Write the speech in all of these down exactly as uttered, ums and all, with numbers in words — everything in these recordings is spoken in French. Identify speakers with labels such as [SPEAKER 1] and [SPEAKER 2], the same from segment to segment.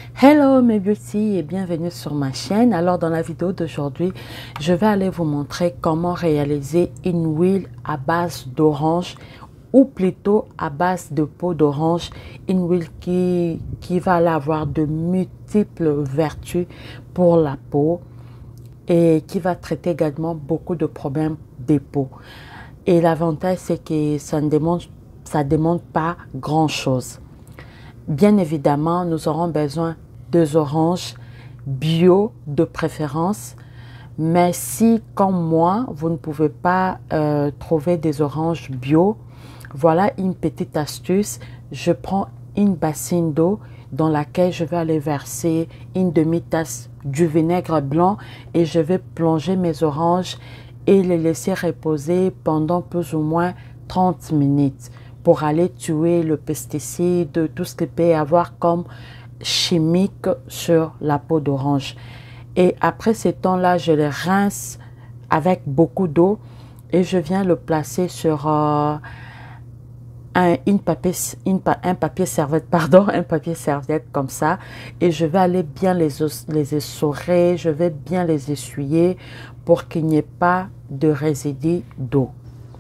[SPEAKER 1] Hello mes beauty et bienvenue sur ma chaîne. Alors dans la vidéo d'aujourd'hui, je vais aller vous montrer comment réaliser une huile à base d'orange ou plutôt à base de peau d'orange. Une huile qui, qui va aller avoir de multiples vertus pour la peau et qui va traiter également beaucoup de problèmes des peaux. Et l'avantage c'est que ça ne demande, ça demande pas grand chose. Bien évidemment, nous aurons besoin deux oranges bio de préférence, mais si comme moi vous ne pouvez pas euh, trouver des oranges bio, voilà une petite astuce. Je prends une bassine d'eau dans laquelle je vais aller verser une demi-tasse du vinaigre blanc et je vais plonger mes oranges et les laisser reposer pendant plus ou moins trente minutes pour aller tuer le pesticide, tout ce qu'il peut y avoir comme chimique sur la peau d'orange. Et après ce temps-là, je les rince avec beaucoup d'eau et je viens le placer sur euh, un, une papier, une, un papier serviette, pardon, un papier serviette comme ça. Et je vais aller bien les, les essorer, je vais bien les essuyer pour qu'il n'y ait pas de résidus d'eau.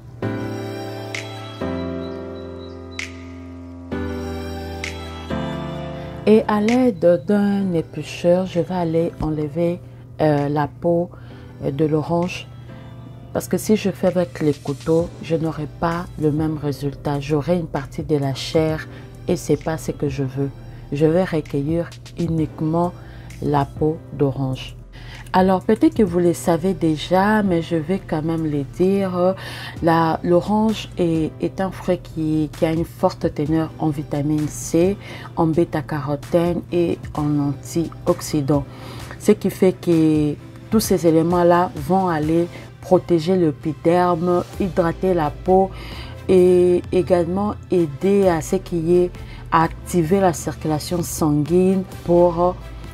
[SPEAKER 1] Et à l'aide d'un éplucheur, je vais aller enlever euh, la peau de l'orange. Parce que si je fais avec les couteaux, je n'aurai pas le même résultat. J'aurai une partie de la chair et ce n'est pas ce que je veux. Je vais recueillir uniquement la peau d'orange. Alors peut-être que vous le savez déjà, mais je vais quand même le dire. L'orange est, est un fruit qui, qui a une forte teneur en vitamine C, en bêta-carotène et en antioxydants. Ce qui fait que tous ces éléments-là vont aller protéger l'épiderme, hydrater la peau et également aider à ce qui est à activer la circulation sanguine pour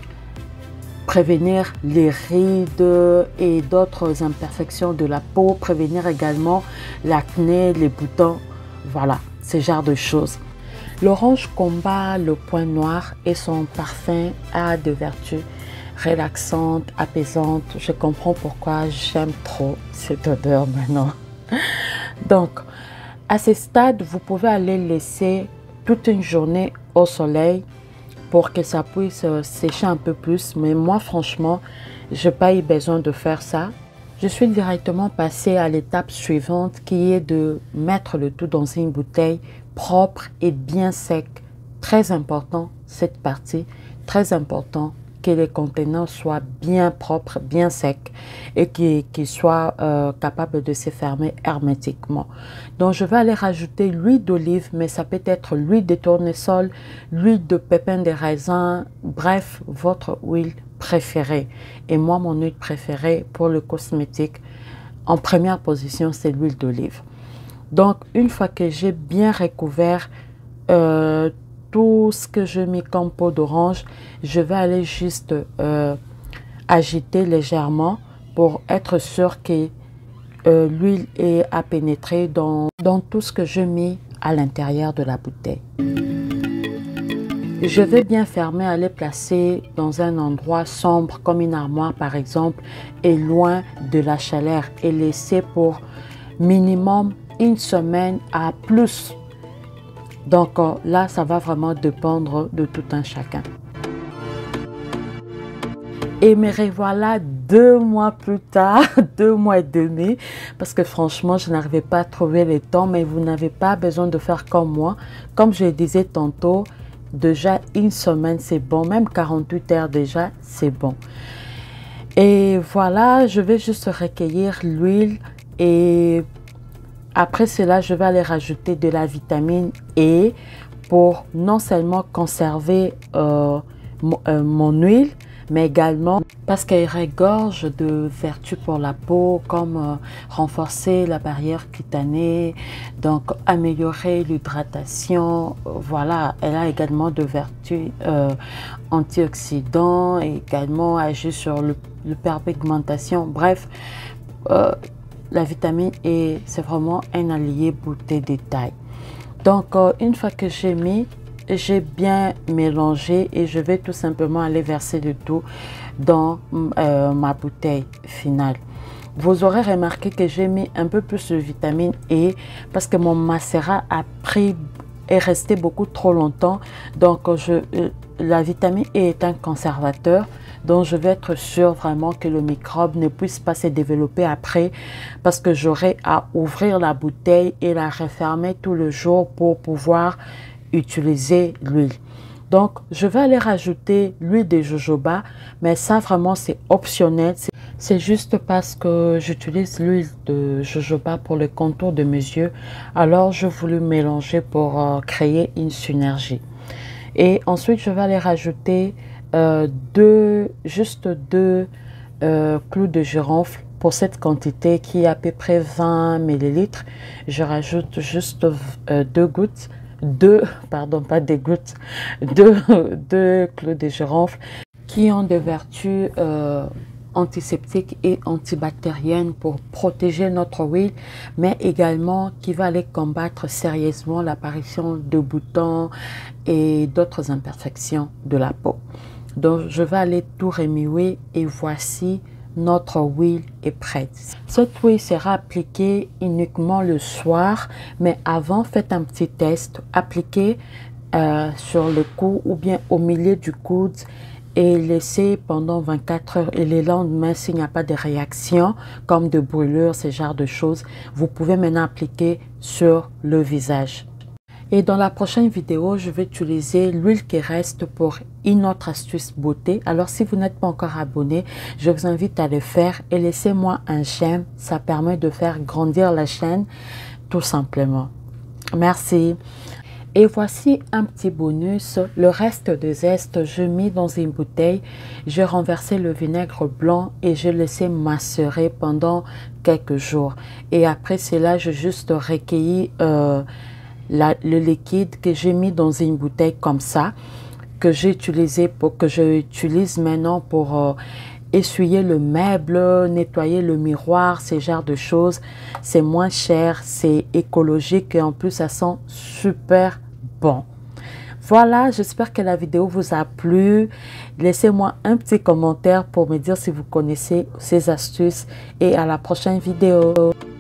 [SPEAKER 1] prévenir les rides et d'autres imperfections de la peau, prévenir également l'acné, les boutons, voilà, ce genre de choses. L'orange combat le point noir et son parfum a des vertus relaxantes, apaisantes. Je comprends pourquoi j'aime trop cette odeur maintenant. Donc, à ce stade, vous pouvez aller laisser toute une journée au soleil pour que ça puisse sécher un peu plus. Mais moi, franchement, je n'ai pas eu besoin de faire ça. Je suis directement passée à l'étape suivante qui est de mettre le tout dans une bouteille propre et bien sec. Très important, cette partie, très important que les contenants soient bien propres, bien secs et qu'ils qu'ils soient euh, capables de se fermer hermétiquement. Donc je vais aller rajouter l'huile d'olive, mais ça peut être l'huile de tournesol, l'huile de pépins de raisin, bref, votre huile préférée. Et moi, mon huile préférée pour le cosmétique, en première position, c'est l'huile d'olive. Donc une fois que j'ai bien recouvert euh, tout ce que je mets comme peau d'orange, je vais aller juste euh, agiter légèrement pour être sûr que euh, l'huile est à pénétrer dans, dans tout ce que je mets à l'intérieur de la bouteille. Je vais bien fermer, aller placer dans un endroit sombre comme une armoire par exemple et loin de la chaleur et laisser pour minimum une semaine à plus. Donc là, ça va vraiment dépendre de tout un chacun. Et me revoilà deux mois plus tard, deux mois et demi, parce que franchement, je n'arrivais pas à trouver le temps, mais vous n'avez pas besoin de faire comme moi. Comme je le disais tantôt, déjà une semaine, c'est bon, même quarante-huit heures déjà, c'est bon. Et voilà, je vais juste recueillir l'huile et après cela, je vais aller rajouter de la vitamine E pour non seulement conserver euh, mon, euh, mon huile, mais également parce qu'elle regorge de vertus pour la peau comme euh, renforcer la barrière cutanée, donc améliorer l'hydratation. Voilà, elle a également de vertus euh, antioxydants et également agir sur l'hyperpigmentation. Bref, euh, la vitamine E, c'est vraiment un allié beauté détail. Donc, euh, une fois que j'ai mis j'ai bien mélangé et je vais tout simplement aller verser le tout dans euh, ma bouteille finale. Vous aurez remarqué que j'ai mis un peu plus de vitamine E parce que mon macérat a pris est resté beaucoup trop longtemps. Donc je, la vitamine E est un conservateur, donc je vais être sûre vraiment que le microbe ne puisse pas se développer après, parce que j'aurai à ouvrir la bouteille et la refermer tout le jour pour pouvoir utiliser l'huile. Donc je vais aller rajouter l'huile de jojoba, mais ça vraiment c'est optionnel. C'est juste parce que j'utilise l'huile de jojoba pour le contour de mes yeux. Alors, je voulais mélanger pour euh, créer une synergie. Et ensuite, je vais aller rajouter euh, deux, juste deux euh, clous de girofle pour cette quantité qui est à peu près vingt millilitres. Je rajoute juste euh, deux gouttes, deux, pardon, pas des gouttes, deux, deux clous de girofle qui ont des vertus euh, antiseptique et antibactérienne pour protéger notre huile, mais également qui va aller combattre sérieusement l'apparition de boutons et d'autres imperfections de la peau. Donc je vais aller tout remuer et voici notre huile est prête. Cette huile sera appliquée uniquement le soir, mais avant faites un petit test, appliquez euh, sur le cou ou bien au milieu du coude et laisser pendant vingt-quatre heures, et le lendemain, s'il n'y a pas de réaction comme de brûlure, ce genre de choses, vous pouvez maintenant appliquer sur le visage. Et dans la prochaine vidéo, je vais utiliser l'huile qui reste pour une autre astuce beauté. Alors si vous n'êtes pas encore abonné, je vous invite à le faire et laissez-moi un j'aime, ça permet de faire grandir la chaîne tout simplement. Merci. Et voici un petit bonus, le reste des zestes, je mis dans une bouteille, j'ai renversé le vinaigre blanc et je laissé macérer pendant quelques jours. Et après cela, j'ai juste recueilli euh, la, le liquide que j'ai mis dans une bouteille comme ça, que j'ai utilisé pour que j'utilise maintenant pour euh, essuyer le meuble, nettoyer le miroir, ce genre de choses. C'est moins cher, c'est écologique et en plus ça sent super bon. Voilà, j'espère que la vidéo vous a plu. Laissez-moi un petit commentaire pour me dire si vous connaissez ces astuces et à la prochaine vidéo.